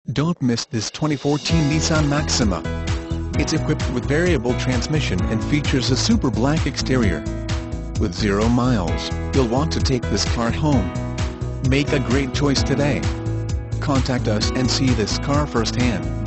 Don't miss this 2014 Nissan Maxima. It's equipped with variable transmission and features a super black exterior. With 0 miles, you'll want to take this car home. Make a great choice today. Contact us and see this car firsthand.